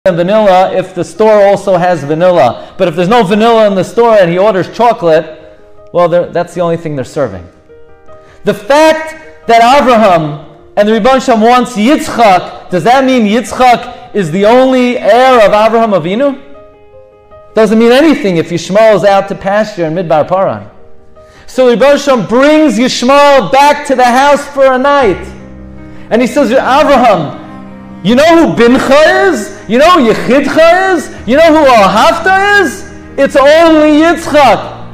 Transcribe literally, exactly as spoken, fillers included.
and vanilla if the store also has vanilla. But if there's no vanilla in the store and he orders chocolate, well, that's the only thing they're serving. The fact that Abraham and the Rebbeinu Shalom wants Yitzchak, does that mean Yitzchak is the only heir of Abraham Avinu? Doesn't mean anything if Yishmael is out to pasture in Midbar Paran. So Rebbeinu Shalom brings Yishmael back to the house for a night. And he says to Abraham, you know who Bincha is? You know who Yechidcha is? You know who Ahavta is? It's only Yitzchak.